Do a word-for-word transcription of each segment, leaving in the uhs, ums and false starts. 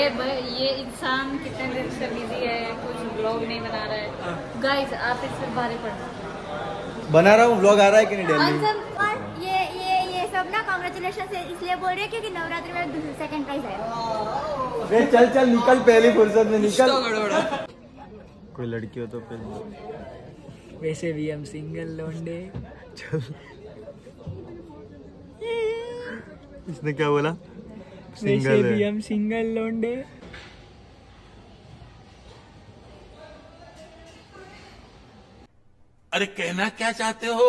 ये इंसान कितने दिन से बिजी है, कुछ ब्लॉग नहीं बना रहा है। गाइस आप इससे बाहर पढ़ना। बना रहा हूँ, ब्लॉग आ रहा है कि नहीं डेली? और ये ये ये सब ना कांग्रेचुलेशन से इसलिए बोल रहे हैं क्योंकि नवरात्रि में सेकंड प्राइज है। वे चल चल निकल, पहली फुर्सत में निकल। कोई लड़की हो तो फिर वैसे भी हम सिंगल लौंडे। चल। इसने क्या बोला? वैसे भी हम सिंगल लौंडे। अरे कहना क्या चाहते हो?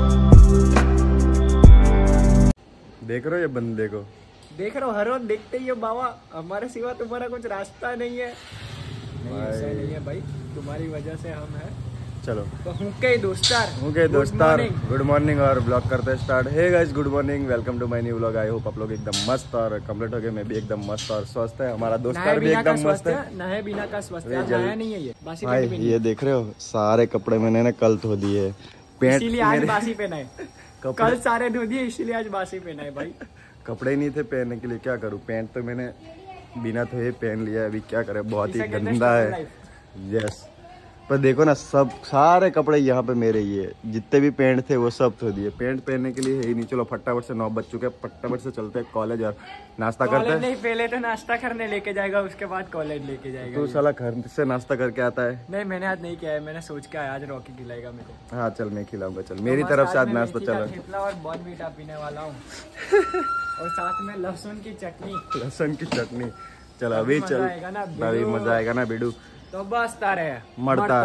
देख रहे हो ये बंदे को? देख रहा हूँ, हर रोज देखते ही हो बाबा। हमारे सिवा तुम्हारा कुछ रास्ता नहीं है। नहीं ऐसा नहीं है भाई, तुम्हारी वजह से हम हैं। चलो तो हूँ के दोस्तार हूँ के दोस्तार गुड मॉर्निंग और ब्लॉग करते हैं start. Hey guys good morning, welcome to my new blog. I hope आप लोग एकदम मस्त और कंप्लीट हो गए। मैं भी एकदम मस्त और स्वस्थ है। हमारा दोस्तार भी एकदम मस्त है। नहाए बिना का स्वस्थ है, नहाया नहीं है ये बासी भाई। ये देख रहे हो सारे कपड़े मैंने ना कल धो दिए। पेंट इसीलिए आज बासी पहना है। कल सारे धो दिए इसीलिए आज बासी पहना है भाई। कपड़े नहीं थे पहनने के लिए, क्या करूँ? पैंट तो मैंने बिना धोए पहन लिया। अभी क्या करे, बहुत ही गंदा है। यस, पर देखो ना सब सारे कपड़े यहाँ पे मेरे ही है। जितने भी पैंट थे वो सब धो दिए। पैंट पहनने के लिए है ही नहीं। चलो फटाफट से नौ बज चुके हैं, फटाफट से चलते हैं कॉलेज और नाश्ता करते हैं। नहीं, पहले तो नाश्ता करने लेके जाएगा, उसके बाद कॉलेज लेके जाएगा। तू साला घर से नाश्ता करके आता है? नहीं, मैंने आज नहीं किया है, मैंने सोच के आया आज रॉकी खिलाएगा मेरे को। हाँ चल मैं खिलाऊंगा। चल मेरी तरफ से आज नाश्ता चलो। थेपला और बॉर्नवीटा पीने वाला हूँ और साथ में लहसुन की चटनी। लहसुन की चटनी। चल अभी चल, अभी मजा आएगा ना बिडू। तो बस तारे है मरता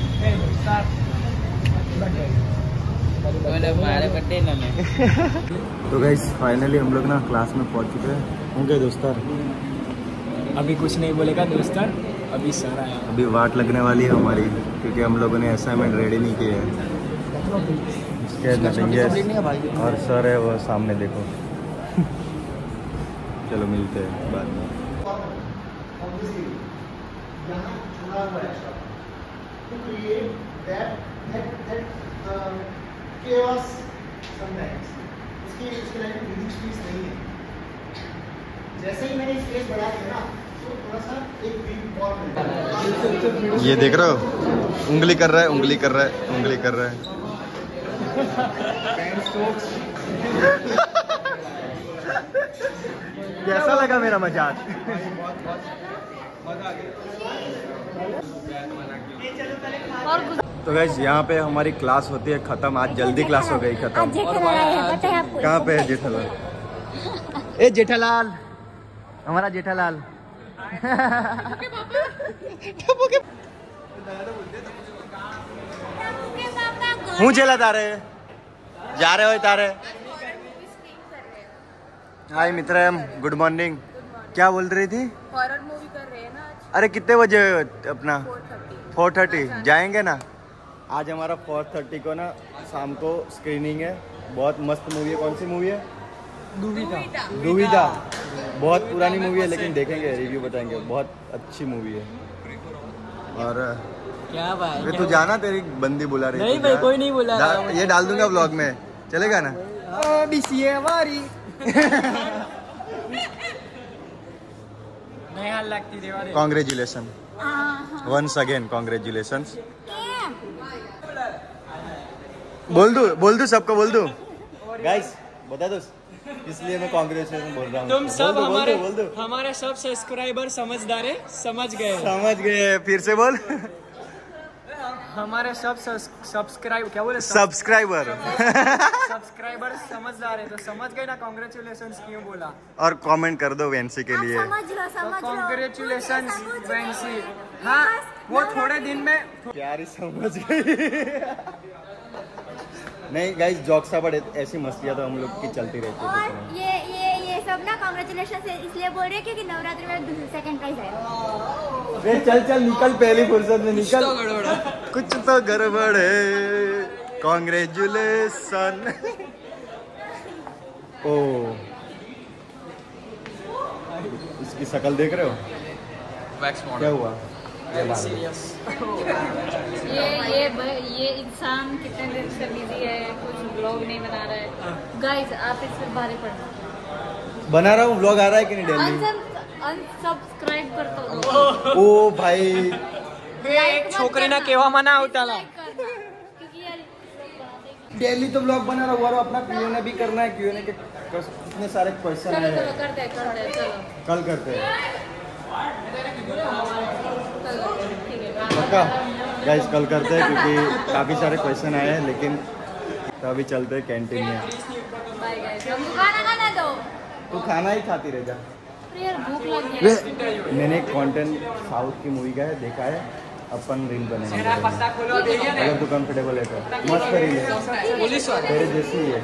तो गाइस फाइनली हम लोग ना क्लास में पहुंच चुके हैं। होंगे दोस्तार? अभी कुछ नहीं बोलेगा दोस्तार, अभी सारा है। अभी वाट लगने वाली है हमारी, क्योंकि हम लोगों ने असाइनमेंट रेडी नहीं किए हैं। और सर है वो सामने, देखो। चलो मिलते हैं बाद में। To create that that that uh, chaos sometimes. उसकी उसके लाइफ में ब्रीदिंग स्पेस नहीं है। जैसे ही मैंने स्पेस बढ़ा दिया ना, तो थोड़ा सा एक ब्रीथ बॉल मिलता है। ये देख रहे हो, उंगली कर रहा है, उंगली कर रहा है, उंगली कर रहा है। कैसा लगा मेरा मजाक? तो गाइस यहाँ पे हमारी क्लास होती है खत्म। आज जल्दी क्लास हो गई खत्म। कहाँ पे है जेठालाल? ए जेठालाल, हमारा जेठालाल। हूँ चला तारे जा रहे हो तारे। हाय मित्र, गुड मॉर्निंग। क्या बोल रही थी? हॉरर मूवी कर रहे हैं ना आज। अरे कितने बजे अपना? फोर थर्टी जाएंगे ना। आज हमारा फोर थर्टी को ना शाम को स्क्रीनिंग है। बहुत मस्त मूवी है। कौन सी मूवी है? दुविधा। दुविधा बहुत पुरानी मूवी है, लेकिन देखेंगे, रिव्यू बताएंगे। बहुत अच्छी मूवी है। और क्या भाई, तू जाना, तेरी बंदी बुला रही है। नहीं भाई, कोई नहीं बुला रहा। ये डाल दूंगा ब्लॉग में, चलेगा ना? Congratulation once again, congratulation. बोल दू बोल दू सबको बोल दू। गाइस बता दो इसलिए मैं कॉन्ग्रेचुलेशन बोल रहा हूँ। तुम सब बोल हमारे बोल दो, हमारे सब सब्सक्राइबर समझदार है, समझ गए समझ गए। फिर से बोल। हमारे सब सब्सक्राइब क्या बोले सब्सक्राइबर सब्सक्राइबर समझदार है, तो समझ गए ना कांग्रेचुलेशन क्यों बोला। और कमेंट कर दो वेंसी के लिए। कांग्रेचुलेशन वेंसी। हाँ वो थोड़े दिन में प्यारी समझ गई। नहीं गाइस, जॉक्स बट ऐसी मस्तियाँ तो हम लोग की चलती रहती है। और ये ये ये सब ना कांग्रेचुलेशन से इसलिए बोल रहे हैं क्योंकि नवरात्रि में सेकंड प्राइज है। वे चल चल निकल, पहली फुर्सत में निकल। कुछ तो गड़बड़ है। कांग्रेचुलेशन। ओ इसकी शक्ल देख रहे हो? क्या हुआ? ये ये ये इंसान कितने दिन से बिजी है, कुछ ब्लॉग नहीं बना रहा है। गाइस आप इससे बाहर पढ़ना। बना रहा हूँ, ब्लॉग आ रहा है कि नहीं डेली? अनसबस्क्राइब करतो ओ भाई एक છોકરીના કહેવામાં ના આવતા લા क्योंकि यार डेली तो ब्लॉग बना रहा हुआ अपना क्यूएनए भी करना है क्यूएनए के इतने सारे क्वेश्चन चलो है चलो करते हैं करते हैं चलो कल करते हैं चलो ठीक है पक्का गाइस कल करते हैं क्योंकि काफ़ी सारे क्वेश्चन आए हैं लेकिन तो अभी चलते हैं कैंटीन में बाय गाइस हमको खाना खाना दो। तू खाना ही खाती रह जा यार भूख लग गई है मैंने एक कंटेंट साउथ की मूवी का है देखा है अपन रील बनेंगे अगर तू कंफर्टेबल है तो मस्त रील है तेरे जैसी ही है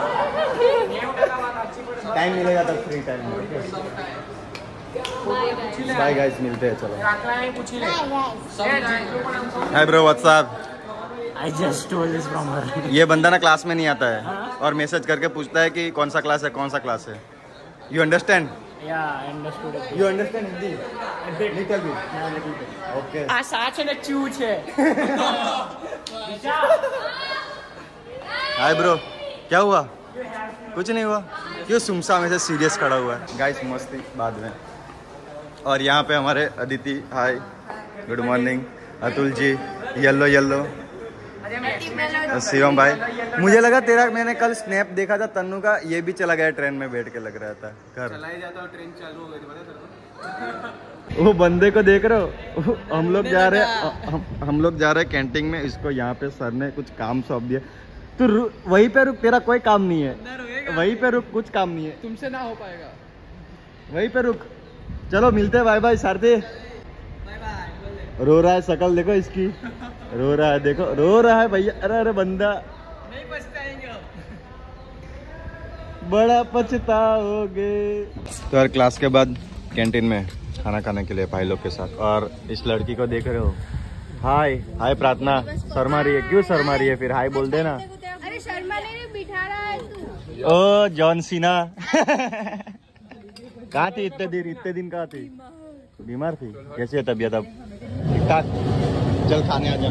टाइम मिलेगा तब फ्री टाइम में बाय गाइस बाय गाइस मिलते हैं चलो Bye guys. Hi bro what's up I just stole this from her. ये बंदा ना क्लास में नहीं आता है और मैसेज करके पूछता है कि कौन सा क्लास है कौन सा क्लास है you understand Yeah, I understood it. You understand Hindi little bit okay આ સાચ અને ચૂ છે. हाय ब्रो क्या हुआ कुछ नहीं हुआ क्यों सुमसा में से सीरियस खड़ा हुआ है गाइस मस्ती बाद में और यहाँ पे हमारे Aditi hi good morning Atul ji yellow yellow Shivam भाई मुझे लगा तेरा मैंने कल स्नैप देखा था तन्नू का ये भी चला गया ट्रेन में बैठ के लग रहा था घर चला ही जाता ट्रेन चालू हो गई वो बंदे को देख रहे हो हम लोग जा रहे हैं हम, हम लोग जा रहे हैं कैंटीन में इसको यहाँ पे सर ने कुछ काम सौंप दिया तू रु- वहीं पे रुक तेरा कोई काम नहीं है वहीं पे रुक कुछ काम नहीं है तुमसे ना हो पाएगा. वहीं पे रुक चलो मिलते हैं बाय बाय सारथी रो रहा है शकल देखो इसकी रो रहा है देखो रो रहा है भैया अरे अरे बंदा नहीं पछताएंगे. बड़ा पछताओगे तो यार क्लास के बाद कैंटीन में खाना खाने के लिए भाई लोग के साथ और इस लड़की को देख रहे हो हाय हाय प्रार्थना शर्मा रही है क्यों शर्मा रही है फिर हाय बोल देना अरे शर्मा नहीं बिठा रहा है तू। ओ जॉन सीना कहाँ थी इतने दिन इतने दिन कहाँ थी बीमार थी कैसी है तबीयत अब ठीक ठाक चल खाने आ जा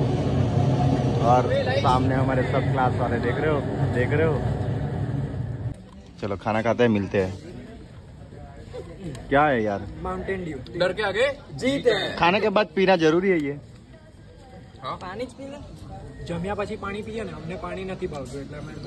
और सामने हमारे सब क्लास वाले देख रहे हो देख रहे हो चलो खाना खाते हैं मिलते हैं क्या है यार માઉન્ટેન ડ્યુ. ડર કે આગે જીત હે. खाने के बाद पीना जरूरी है ये પાણી જ પી લે. જમ્યા પછી પાણી પીએ ને અમને પાણી નથી ભાવતું એટલે અમે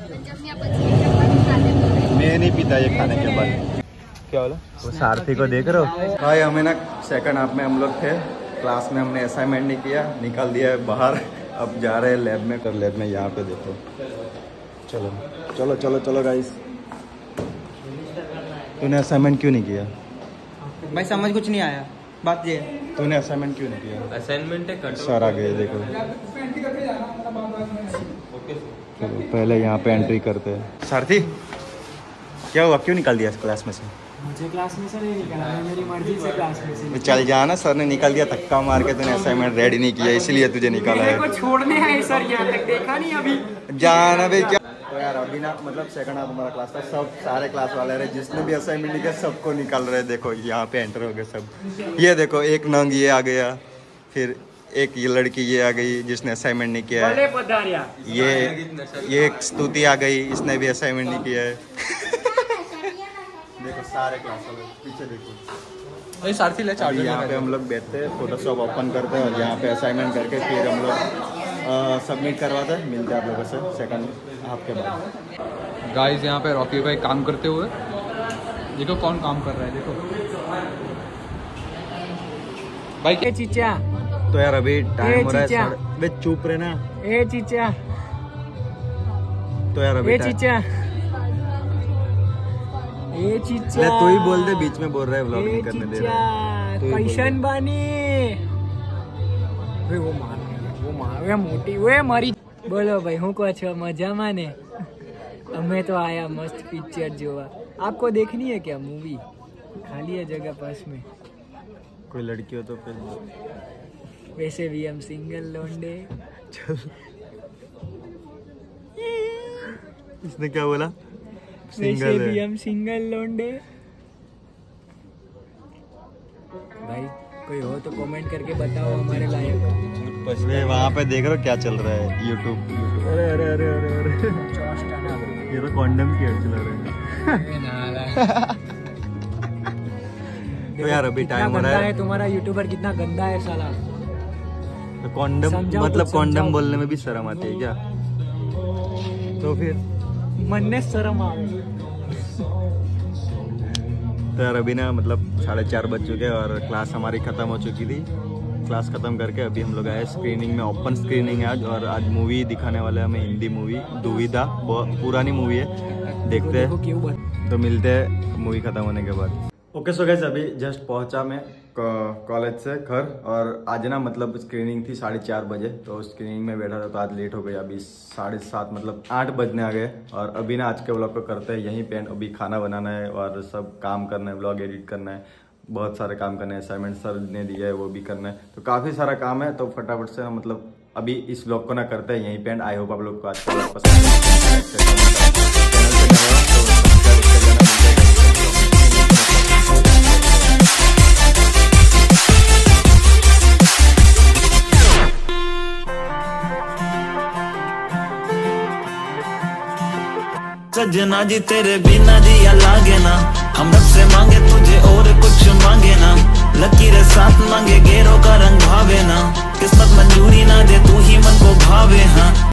मैं नहीं पीता ये खाने के बाद क्या बोला वो सारथी को देख रहे हो भाई हमें ना सेकंड हाफ में हम लोग थे क्लास में हमने असाइनमेंट नहीं किया निकाल दिया है बाहर अब जा रहे हैं लैब में कर लैब में यहाँ पे देखो चलो चलो चलो चलो गाइस तूने असाइनमेंट क्यों नहीं किया ભાઈ સમજ कुछ नहीं आया बात ये तूने असाइनमेंट क्यों नहीं किया असाइनमेंट है सर आ गए देखो चलो पहले यहाँ पे एंट्री करते हैं सारथी क्या हुआ क्यों निकाल दिया क्लास में से मुझे क्लास में से नहीं निकला मैं मेरी मर्जी से क्लास में से चल जाना सर ने निकाल दिया धक्का मार के तूने असाइनमेंट रेडी नहीं किया इसलिए तुझे निकाला मेरे को है छोड़ने हैं सर यहाँ तक देखा नहीं अभी जाना भी क्या तो यार अभी ना मतलब सेकंड हाफ हमारा क्लास था सब सारे क्लास वाले रहे जिसने भी असाइनमेंट नहीं किया सबको निकाल रहे देखो यहाँ पे एंटर हो गए सब ये देखो एक नंग ये आ गया फिर एक ये लड़की ये आ गई जिसने असाइनमेंट नहीं किया भले है पधारिया ये ये एक स्तुति आ गई इसने भी असाइनमेंट नहीं किया है देखो सारे क्लास वाले पीछे देखो सारथी ले अभी यहाँ पे हम लोग बैठते हैं फोटोशॉप ओपन करते हैं और यहाँ पे असाइनमेंट करके फिर हम लोग सबमिट करवाते हैं मिलते हैं आप लोगों से सेकंड हाफ के बाद गाइस यहाँ पे रॉकी भाई काम करते हुए देखो कौन काम कर रहा है देखो भाई ए चीचा तो यार अभी ए, टाइम हो रहा है चीचा। साढ़े- बे चुप रहे ना ए चीचा तो यार अभी ए टाइम- चीचा ए चीचा ले तू ही बोल दे बीच में बोल रहा है व्लॉग ए नहीं करने दे रहा है तू ही बोल कैशन दे। बानी वे वो मार वो मार वे मोटी वे मरी बोलो भाई હું કહો છો મજામાં ને અમે તો આયા મસ્ત પિક્ચર જોવા आपको देखनी है क्या मूवी खाली है जगह पास में कोई लड़की हो तो फिर वैसे भी हम सिंगल लोंडे इसने क्या बोला वैसे सिंगल भी है हम सिंगल लोंडे भाई कोई हो तो कमेंट करके बताओ हमारे लायक वे वहाँ पे देख रहे हो क्या चल रहा है यूट्यूब अरे अरे अरे अरे अरे ये तो कॉन्डम की एड चला रहा है तो यार अभी कितना टाइम हो गंदा रहा है है तुम्हारा यूट्यूबर, कितना गंदा है साला। तो कॉन्डम समझाओ, मतलब कुछ कॉन्डम समझाओ। बोलने में भी शर्म आती है क्या? तो फिर मन ने शर्म आवे। तो यार अभी ना मतलब साढ़े चार बज चुके हैं और क्लास हमारी ख़त्म हो चुकी थी। क्लास ख़त्म करके अभी हम लोग आए स्क्रीनिंग में, ओपन स्क्रीनिंग है आज, और आज मूवी दिखाने वाले हैं हमें, हिंदी मूवी दुविधा, बहुत पुरानी मूवी है, देखते देखो हैं। क्यों बन- तो मिलते हैं मूवी ख़त्म होने के बाद। ओके सो गाइस अभी जस्ट पहुंचा मैं कॉलेज से घर, और आज ना मतलब स्क्रीनिंग थी साढ़े चार बजे, तो स्क्रीनिंग में बैठा था तो आज लेट हो गई। अभी साढ़े सात मतलब आठ बजने आ गए, और अभी ना आज के व्लॉग को करते हैं यहीं पे। अभी खाना बनाना है और सब काम करना है, व्लॉग एडिट करना है, बहुत सारे काम करने हैं, असाइनमेंट सर ने दिया है वो भी करना है, तो काफ़ी सारा काम है। तो फटाफट से मतलब अभी इस व्लॉग को ना करते हैं यहीं पे एंड। आई होप आप लोग को आज का व्लॉग पसंद आया। चैनल पे नए हो तो सब्सक्राइब कर देना, मिलते हैं। सजना जी तेरे बिना जिया लागे ना, हम रब से मांगे तुझे और कुछ मांगे ना। लकी